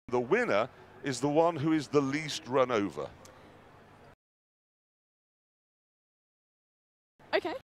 The winner is the one who is the least run over. Okay.